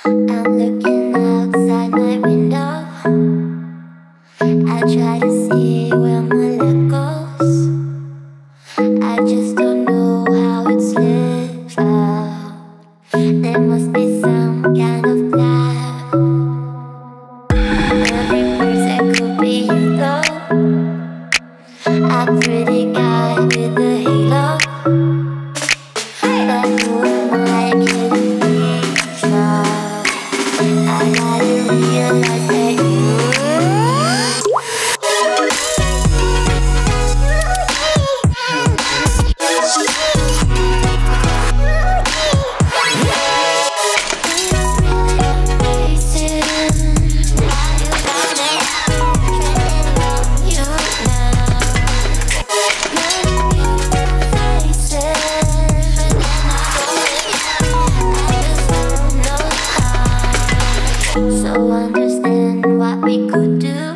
I'm looking outside my window. I try to see where my life goes. I just don't know how it's lived out. There must be some kind of plan. Every person could be you though. A pretty guy with a halo. But who am I kidding me? I gotta realize that so understand what we could do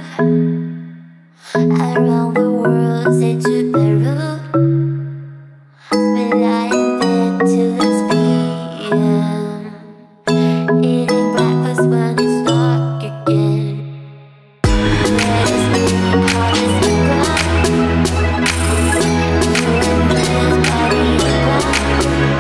around the world, say to Peru. We lie in bed till it's PM, eating breakfast when it's dark again. Let us be honest and proud. You and me, body and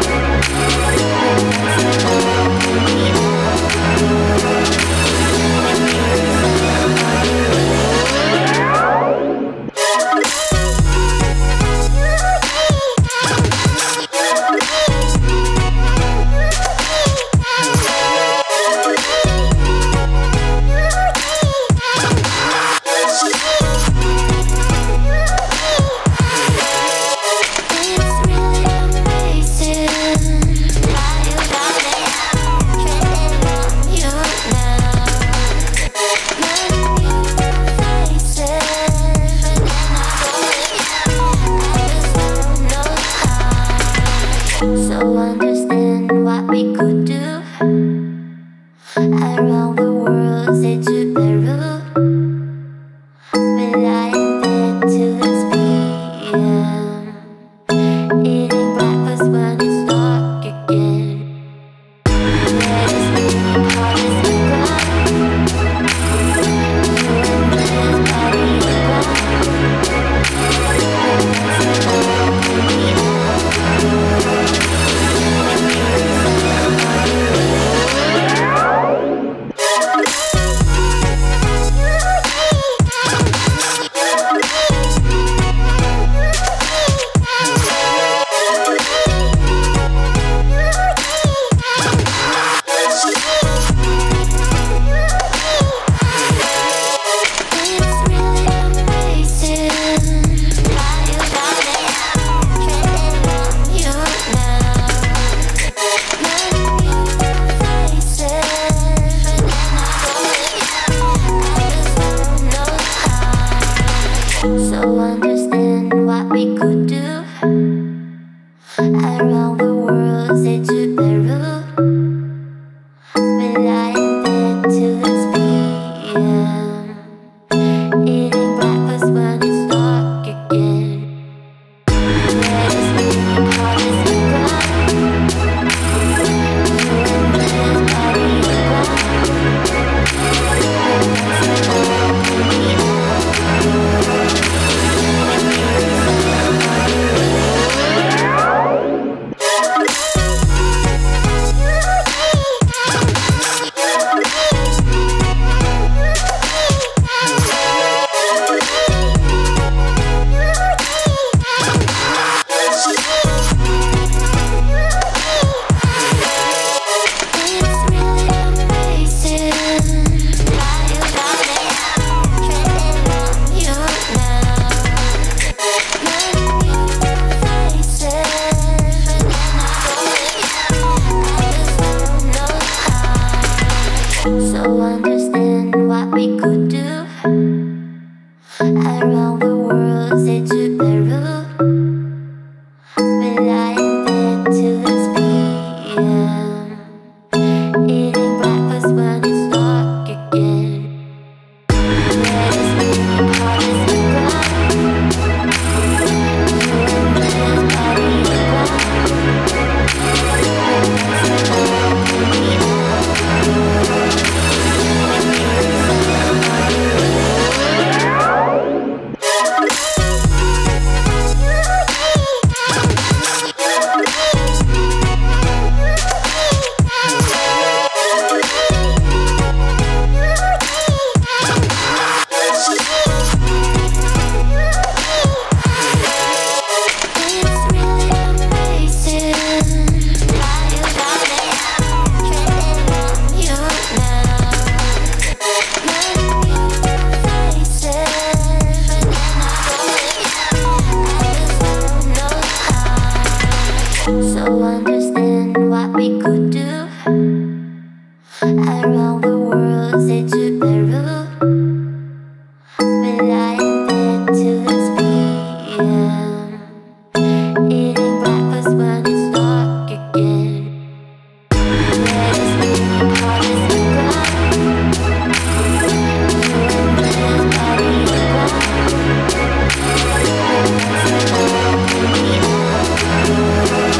so understand what we could do around the world, say to Peru. We lie in bed till it's PM, eating breakfast when it's dark again. Let us be honest and proud. You and me, body so understand what we could do around the world, say to Peru. We lie in bed till it's PM, eating breakfast when it's dark again. Let us be honest and proud. You and me, body and blood. So understand what we could do around the world, say to Peru. We lie in bed till it's PM, eating breakfast when it's dark again. Let us be honest and proud. You and me, body and blood. Around the world, say to Peru. We're lying there till it's PM. Eating breakfast when it's dark again. Where is me, heart is the ground. Doing this body around. What's alone in the hour?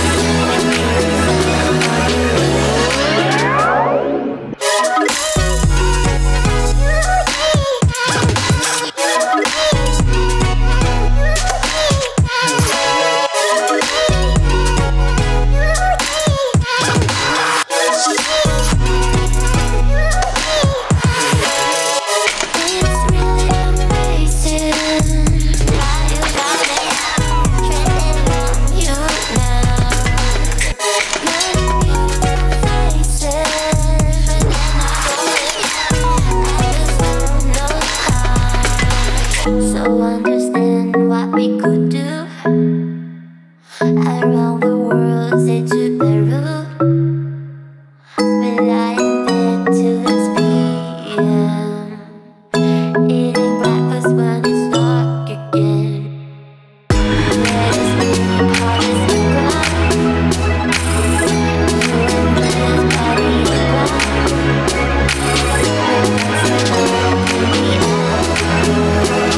So understand what we could do. Around the world, say to Peru. We're lying there till it's PM. Eating breakfast when it's dark again. Where is me, heart is the ground. Doing this body around. What's alone in the hour?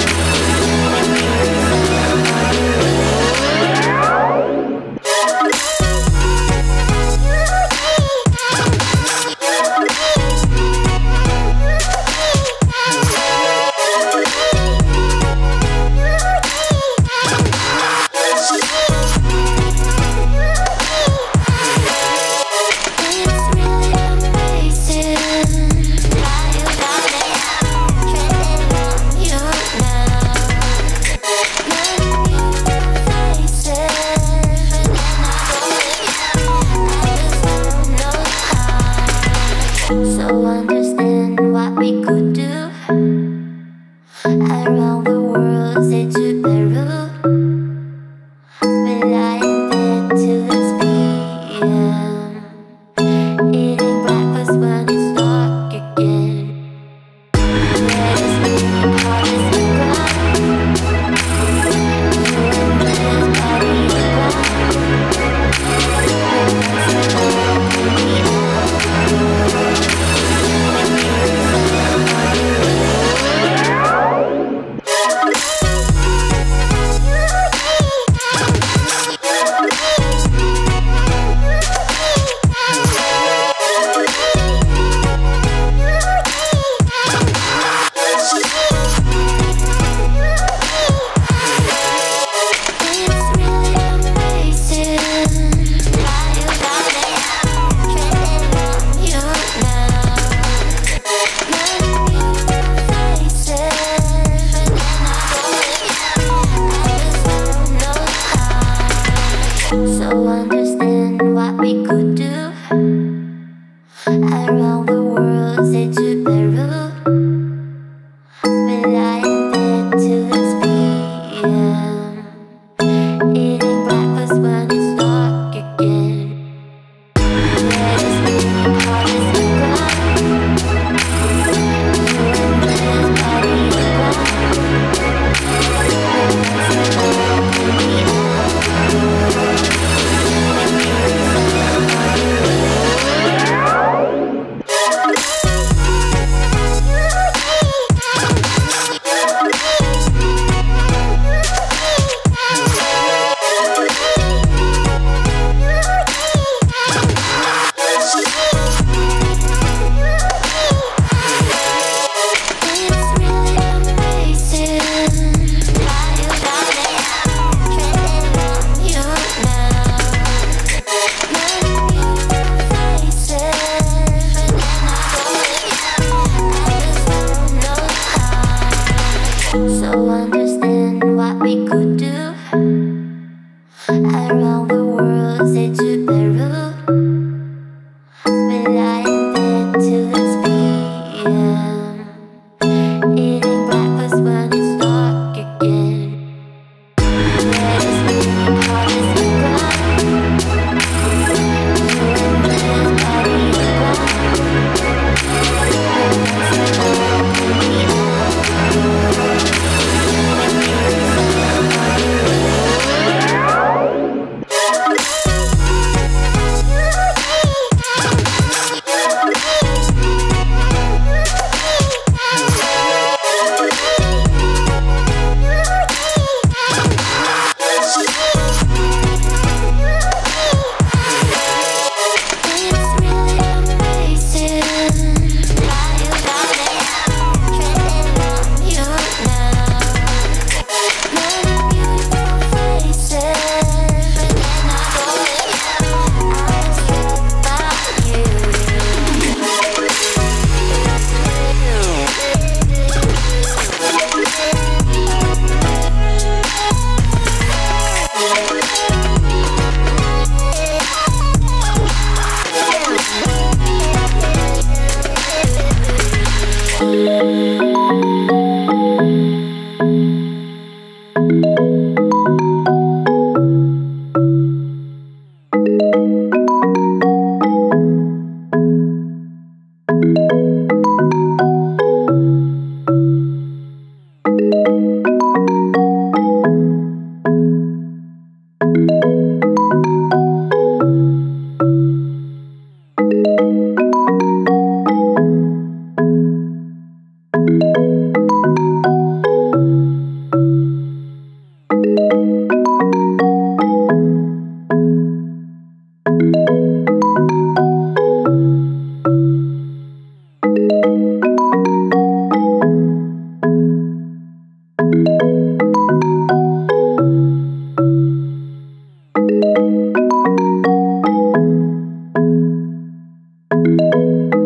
So understand what we could do. Around the world, say to Peru. We're lying there till it's PM. Eating breakfast when it's dark again. Where is me, heart is the ground. Doing this body around. What's alone in the hour? So understand what we could do. Around the world, say to Peru. We're lying there till it's PM. Eating breakfast when it's dark again. Where is me, heart is the ground. Doing this body around. What's alone in the hour? Thank